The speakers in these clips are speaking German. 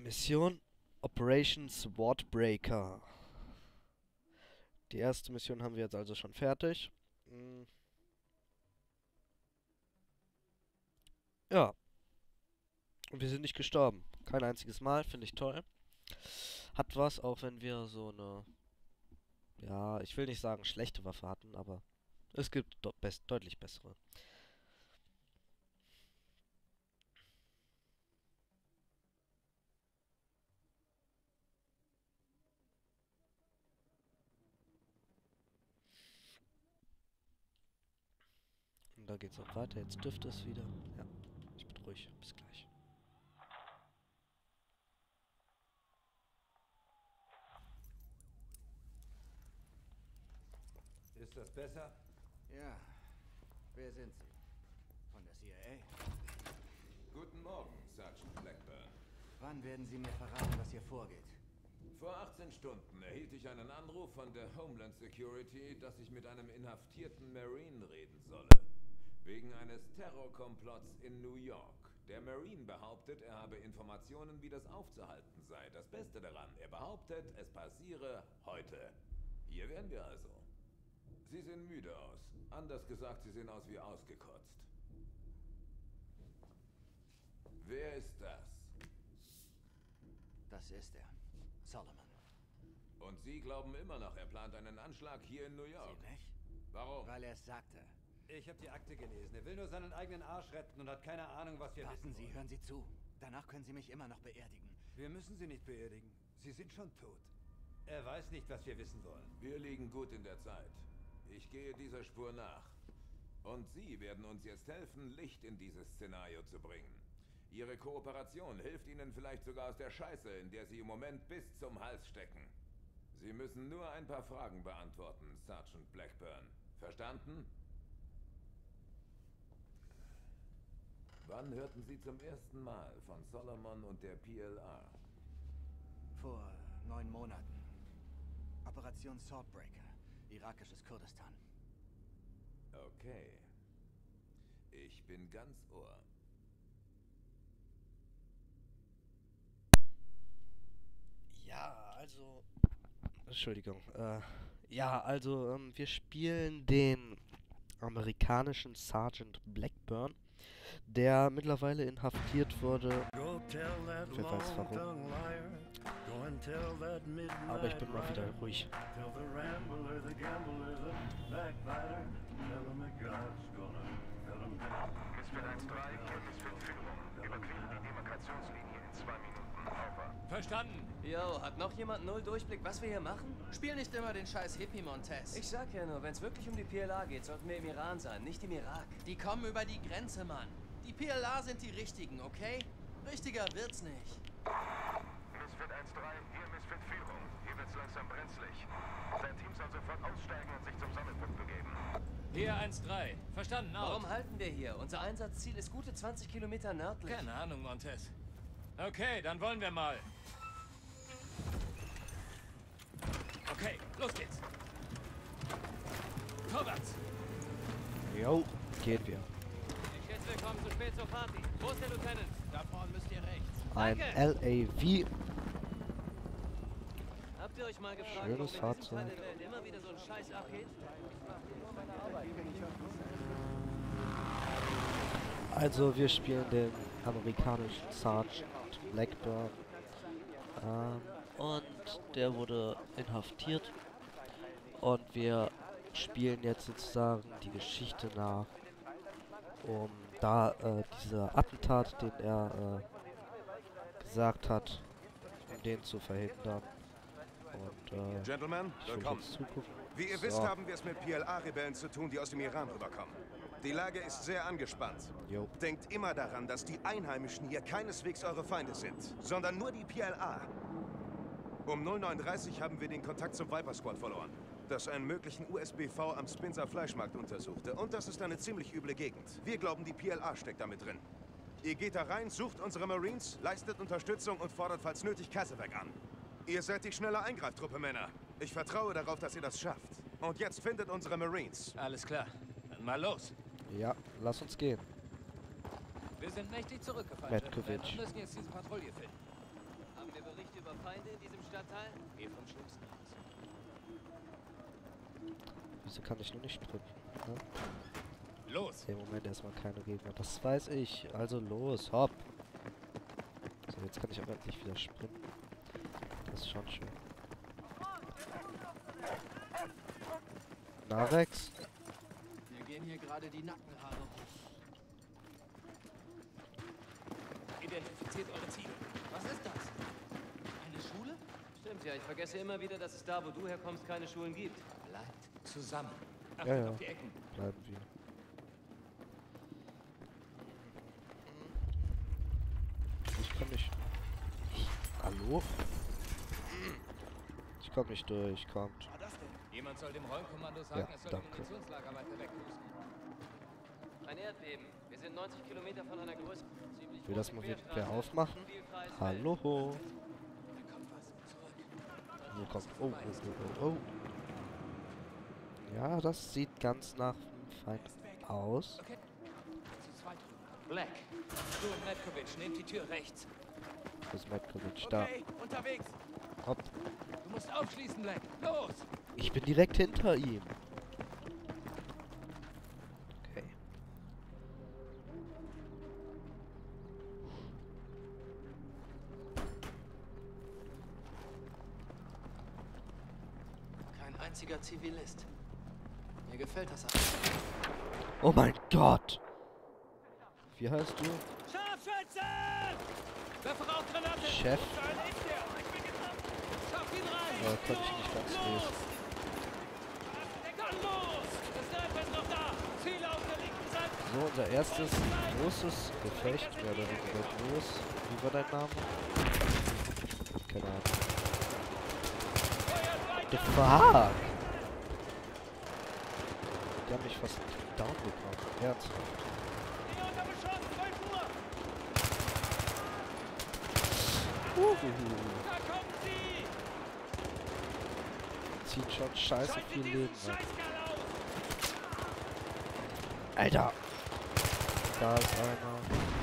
Mission Operation Swordbreaker. Die erste Mission haben wir jetzt also schon fertig. Ja, und wir sind nicht gestorben. Kein einziges Mal, finde ich toll. Hat was, auch wenn wir so eine, ja, ich will nicht sagen schlechte Waffe hatten, aber es gibt deutlich bessere. Und da geht's auch weiter. Jetzt dürfte es wieder. Ja, ich bin ruhig. Bis gleich. Ist das besser? Ja. Wer sind Sie? Von der CIA? Guten Morgen, Sergeant Blackburn. Wann werden Sie mir verraten, was hier vorgeht? Vor 18 Stunden erhielt ich einen Anruf von der Homeland Security, dass ich mit einem inhaftierten Marine reden solle. Wegen eines Terrorkomplotts in New York. Der Marine behauptet, er habe Informationen, wie das aufzuhalten sei. Das Beste daran, er behauptet, es passiere heute. Hier wären wir also. Sie sehen müde aus. Anders gesagt, Sie sehen aus wie ausgekotzt. Wer ist das? Das ist er. Solomon. Und Sie glauben immer noch, er plant einen Anschlag hier in New York? Sie nicht? Warum? Weil er es sagte. Ich habe die Akte gelesen. Er will nur seinen eigenen Arsch retten und hat keine Ahnung, was wir Warten wissen Sie, wollen. hören Sie zu. Danach können Sie mich immer noch beerdigen. Wir müssen sie nicht beerdigen. Sie sind schon tot. Er weiß nicht, was wir wissen wollen. Wir liegen gut in der Zeit. Ich gehe dieser Spur nach. Und Sie werden uns jetzt helfen, Licht in dieses Szenario zu bringen. Ihre Kooperation hilft Ihnen vielleicht sogar aus der Scheiße, in der Sie im Moment bis zum Hals stecken. Sie müssen nur ein paar Fragen beantworten, Sergeant Blackburn. Verstanden? Wann hörten Sie zum ersten Mal von Solomon und der PLR? Vor 9 Monaten. Operation Swordbreaker. Irakisches Kurdistan. Okay. Ich bin ganz Ohr. Ja, also. Entschuldigung. Ja, also, wir spielen den amerikanischen Sergeant Blackburn, der mittlerweile inhaftiert wurde. Wer weiß warum. Aber ich bin mal wieder ruhig. Misfit 1-3, hier Misfit Führung. Überqueren die Demarkationslinie in 2 Minuten. Over. Verstanden. Yo, hat noch jemand null Durchblick, was wir hier machen? Spiel nicht immer den scheiß Hippie, Montez. Ich sag ja nur, wenn es wirklich um die PLA geht, sollten wir im Iran sein, nicht im Irak. Die kommen über die Grenze, Mann. Die PLA sind die Richtigen, okay? Richtiger wird's nicht. Misfit 1-3, hier Misfit Führung. Hier wird's langsam brenzlig. Sein Team soll sofort aussteigen und sich zum Sammelpunkt begeben. Hier 1-3. Verstanden, out. Warum halten wir hier? Unser Einsatzziel ist gute 20 Kilometer nördlich. Keine Ahnung, Montez. Okay, dann wollen wir mal. Okay, los geht's. Vorwärts. Jo, gehen wir. Ich schätze, wir kommen zu spät zur Party. Wo ist der Lieutenant? Da vorne müsst ihr rechts. Ein Danke. LAV. Habt ihr euch mal gefragt, Schönes warum in diesem Fahrzeug. Teil der Welt immer wieder so ein Scheiß abgeht? Also, wir spielen den amerikanischen Sergeant Blackburn. Und der wurde inhaftiert. Und wir spielen jetzt sozusagen die Geschichte nach, um da dieser Attentat, den er gesagt hat, um den zu verhindern. Und Gentlemen, ich will willkommen. jetzt zugucken. Wie ihr wisst, haben wir es mit PLA-Rebellen zu tun, die aus dem Iran rüberkommen. Die Lage ist sehr angespannt. Jo. Denkt immer daran, dass die Einheimischen hier keineswegs eure Feinde sind, sondern nur die PLA. Um 09:30 haben wir den Kontakt zum Viper Squad verloren, das einen möglichen USBV am Spinzer Fleischmarkt untersuchte. Und das ist eine ziemlich üble Gegend. Wir glauben, die PLA steckt damit drin. Ihr geht da rein, sucht unsere Marines, leistet Unterstützung und fordert falls nötig Kassewerk an. Ihr seid die schnelle Eingreiftruppe, Männer. Ich vertraue darauf, dass ihr das schafft. Und jetzt findet unsere Marines. Alles klar. Dann mal los. Ja, lass uns gehen. Wir sind mächtig zurückgefallen. Metkovic. Wir müssen jetzt diese Patrouille finden. Berichte über Feinde in diesem Stadtteil? Geh vom Schlimmsten aus. Wieso kann ich nur nicht sprinten? Ne? Los! Im Moment erstmal keine Gegner. Das weiß ich. Also los, hopp. So, jetzt kann ich aber endlich wieder sprinten. Das ist schon schön. Na, Rex? Mir gehen hier gerade die Nackenhaare hoch. Identifiziert eure Ziele. Was ist das? Eine Schule? Stimmt ja, ich vergesse immer wieder, dass es da, wo du herkommst, keine Schulen gibt. Bleibt zusammen. Ja, ja. Auf die Ecken. Bleiben wir. Ich komm nicht... Hallo? Ich komm nicht durch, kommt. Jemand soll dem Rollkommando sagen, Ja, es soll danke. die Munitionslager weiter weg husten. Ein Erdbeben. Wir sind 90 Kilometer von einer größeren, ziemlich Will das großen mal Querstraße. wer aufmachen? Spielfreies Feld. Hallo? Da kommt was. Zurück. Wo kommt... Oh, oh, oh, oh. Ja, das sieht ganz nach dem Feind aus. Okay. Zu zweit rüber. Black. Du und Metkovic, nehmt die Tür rechts. Das ist Metkovic da. Okay, unterwegs. Hopp. Du musst aufschließen, Black. Los! Ich bin direkt hinter ihm. Okay. Kein einziger Zivilist. Mir gefällt das alles. Oh mein Gott. Wie heißt du? Scharfschütze! Werfe Rauchgranate! Chef? Da ist der! Ich bin getroffen! Schaff ihn rein! Ja, konnte ich nicht ganz lesen. Dann los! Das Sniper ist noch da! Ziel auf der linken Seite! So, unser erstes großes Gefecht. Mehr oder weniger groß. Wie war dein Name? Keine Ahnung. The fuck? Die haben mich fast down bekommen. Ernsthaft. Hier unter Beschuss! 12 Uhr! Uhuhu. Da kommen sie! Zieht schon scheiße Schaltet viel diesen Leben weg. Scheißkerl aus! Alter! Da ist einer.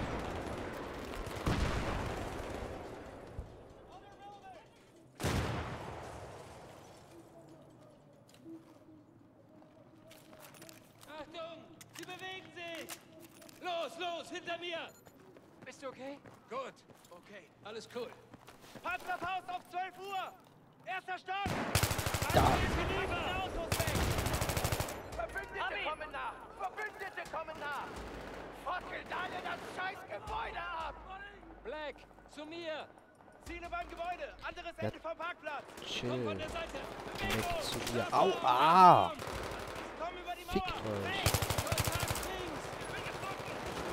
Achtung! Sie bewegen sich! Los, los, hinter mir! Bist du okay? Gut. Okay, alles cool. Panzerfaust auf 12 Uhr! Erster Stock! Da. Autos weg! Verbündete kommen nach! Verbündete kommen nach! Fackelt alle das Scheißgebäude ab! Black, zu mir! Ziele beim Gebäude! Anderes Ja. Ende vom Parkplatz! Komm Chill. von der Seite! Direkt zu mir. Sofort! Au, ah! Komm über die Mauer! Fickt euch. Rechts! Kontakt links! Ich bin getroffen!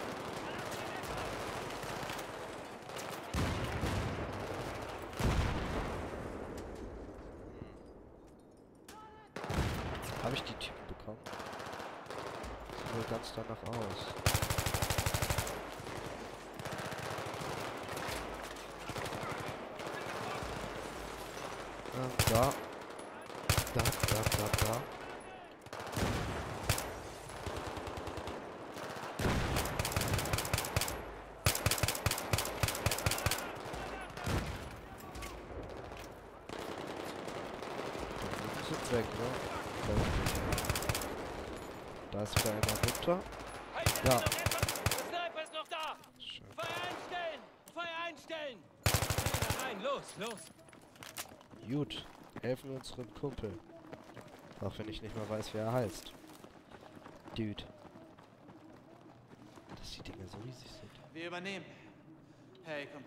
Habe ich die Typen bekommen? Sieht wohl ganz danach aus. Da. Da. Die sind weg, ne? Da ist wieder einer runter. Ja. Der Sniper ist noch da! Schön. Feuer einstellen! Feuer einstellen! Da rein, los, los! Gut, helfen wir unserem Kumpel. Auch wenn ich nicht mal weiß, wer er heißt. Dude. Dass die Dinger so riesig sind. Wir übernehmen. Hey, Kumpel.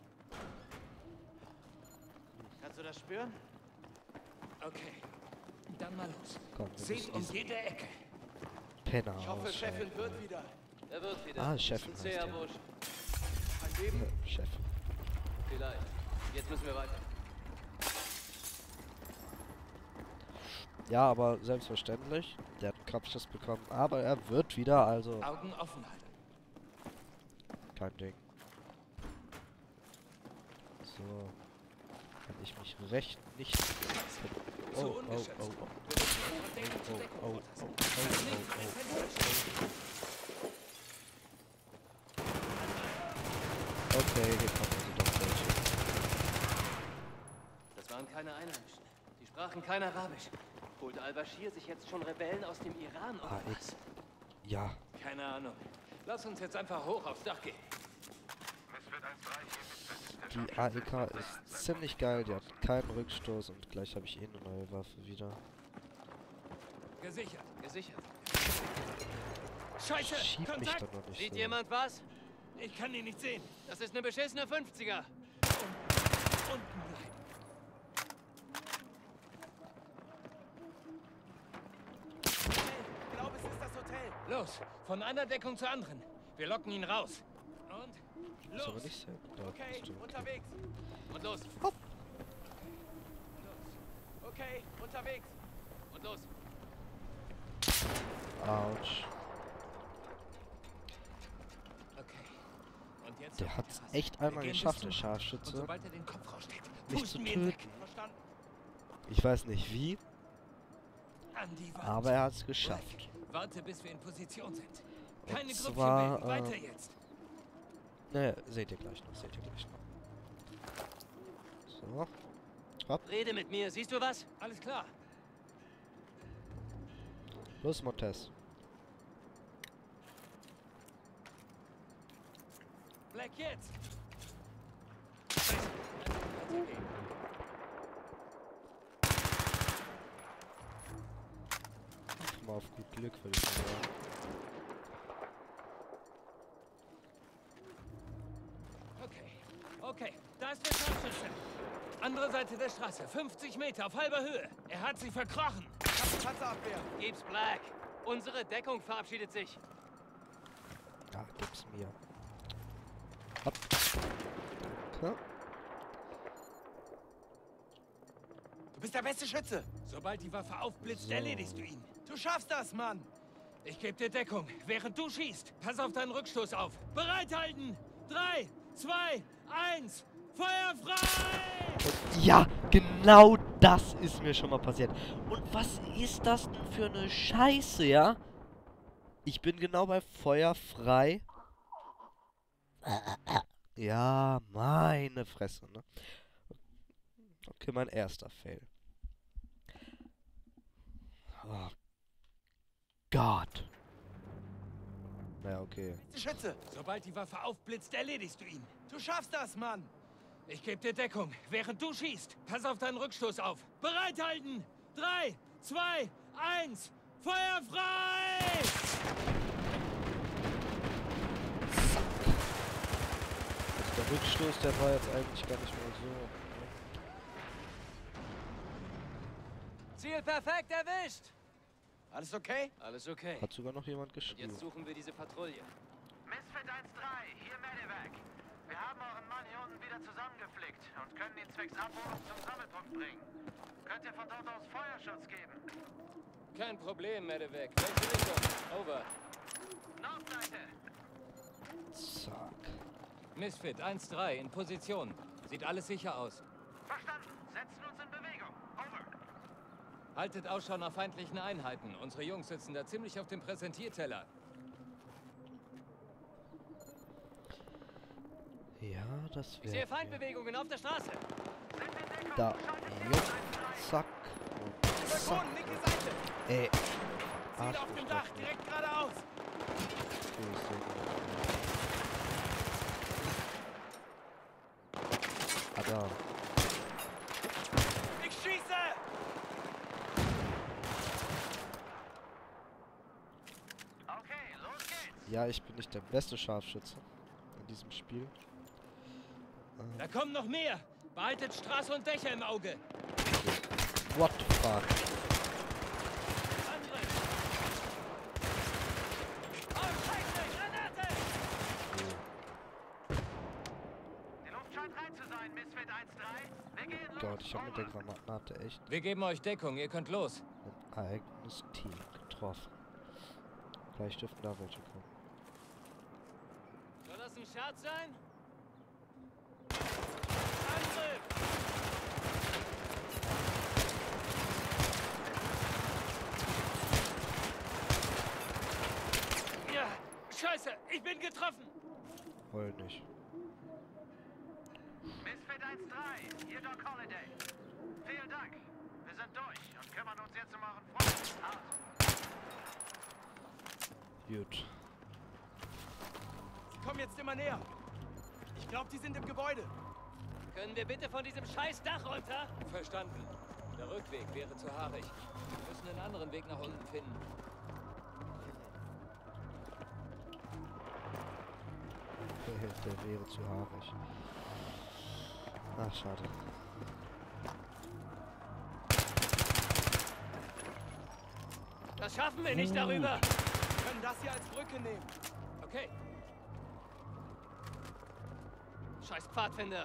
Kannst du das spüren? Okay, dann mal los. Komm, wir Seht müssen um diesen jede Ecke. Penner Ich hoffe, Chefin ausschalten. wird wieder. Er wird wieder. Ah, Chefin Ist heißt ein zäher der. Busch. Ein Leben? Chef. Vielleicht. Jetzt müssen wir weiter. Ja, aber selbstverständlich. Der hat einen Kopfschuss bekommen. Aber er wird wieder, also Augen offen halten. kein Ding. So. Kann ich mich recht nicht... Oh, Zu oh, ungeschützt. oh, oh. Wir müssen von Deckung zu Deckung vortasten. Links an den Fenster stehen. Okay, hier kommen also doch welche. keine Einheimischen. Die sprachen kein Arabisch. Holte al-Bashir sich jetzt schon Rebellen aus dem Iran oder was? Ja. Keine Ahnung. Lass uns jetzt einfach hoch aufs Dach gehen. Misfit 1-3, hier Misfit. Die AEK ist ziemlich geil, die hat keinen Rückstoß und gleich habe ich eh eine neue Waffe wieder. Gesichert. Gesichert. Scheiße! Schieb mich Kontakt! da noch nicht Sieht so. jemand was? Ich kann ihn nicht sehen. Das ist eine beschissene 50er. Unten bleiben. Ich glaube, es ist das Hotel. Los, von einer Deckung zur anderen. Wir locken ihn raus. Und Ist aber los. nicht sehr. Da Okay, bist du. unterwegs. Und los. Okay, unterwegs. Und los. Autsch. Okay. Und jetzt Der auf die hat's Terrasse. echt Wir einmal gehen geschafft, bis der zum- Scharfschütze, Und sobald er den Kopf raussteckt, mich zu pusten wir ihn weg. töten. Verstanden. Ich weiß nicht wie, An die Wand. aber er hat's geschafft. Black, warte, bis wir in Position sind. Und Keine Grüppchen zwar, bilden. Weiter jetzt. Naja, seht ihr gleich noch, seht ihr gleich noch. So. Rede mit mir. Siehst du was? Alles klar. Los, Montes. Black jetzt. Mal auf gut Glück, würde ich mal sagen. Okay. Okay. Da ist der Scharfschütze. Andere Seite der Straße. 50 Meter auf halber Höhe. Er hat sich verkrochen. Ich hab die Panzerabwehr. Gib's Black. Unsere Deckung verabschiedet sich. Ja, gib's mir. Hopp. Danke. Du bist der beste Schütze. Sobald die Waffe aufblitzt, So. erledigst du ihn. Du schaffst das, Mann. Ich gebe dir Deckung, während du schießt. Pass auf deinen Rückstoß auf. Bereithalten! 3, 2, 1, Feuer frei! Und ja, genau das ist mir schon mal passiert. Und was ist das denn für eine Scheiße, ja? Ich bin genau bei Feuer frei. Ja, meine Fresse, ne? Okay, mein erster Fail. Oh Gott. Naja, okay. Beste Schütze. Sobald die Waffe aufblitzt, erledigst du ihn. Du schaffst das, Mann. Ich gebe dir Deckung, während du schießt. Pass auf deinen Rückstoß auf. Bereithalten! 3, 2, 1, Feuer frei! Der Rückstoß, der war jetzt eigentlich gar nicht mehr so. Ziel perfekt erwischt. Alles okay? Alles okay. Hat sogar noch jemand Und geschrieben. jetzt suchen wir diese Patrouille. Misfit 1-3, hier Medevac. Wir haben euren Mann hier unten wieder zusammengeflickt und können ihn zwecks Abholung zum Sammelpunkt bringen. Könnt ihr von dort aus Feuerschutz geben? Kein Problem, Medevac. Welche Richtung? Over. Nordseite! Zack. Misfit 1-3 in Position. Sieht alles sicher aus. Verstanden. Setzen uns in Bewegung. Over. Haltet Ausschau nach feindlichen Einheiten. Unsere Jungs sitzen da ziemlich auf dem Präsentierteller. Ja, das Ich sehe wäre. Feindbewegungen auf der Straße. Da. Jupp. Zack. Und zack. Balkon, linke Seite. Ey. Ziel auf dem Dach, direkt geradeaus. Ah, da. Ich schieße. Okay, los geht's. Ja, ich bin nicht der beste Scharfschütze in diesem Spiel. Da kommen noch mehr. Behaltet Straße und Dächer im Auge. What the fuck? Andere. Oh, Scheiße! Granate! Die Luft scheint rein zu sein, Misfit 1-3. Wir gehen los. Gott, ich habe mit der Granate echt Wir geben euch Deckung, ihr könnt los. ein eigenes Team getroffen. Vielleicht dürften da welche kommen. Soll das ein Scherz sein? Angriff! Ja, Scheiße, ich bin getroffen. Heul nicht. Misfit 1-3, hier Doc Holliday. Vielen Dank. Wir sind durch und kümmern uns jetzt um euren Freund. Out. Gut. Sie kommen jetzt immer näher. Ich glaube, die sind im Gebäude. Können wir bitte von diesem scheiß Dach runter? Verstanden. Der Rückweg wäre zu haarig. Wir müssen einen anderen Weg nach unten finden. Der wäre zu haarig. Ach, schade. Das schaffen wir nicht darüber. Wir können das hier als Brücke nehmen. Okay. Scheiß Pfadfinder.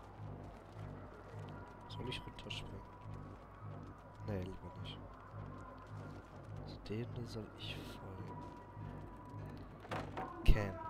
Soll ich runterspringen? Nee, lieber nicht. Denen soll ich folgen. Cam.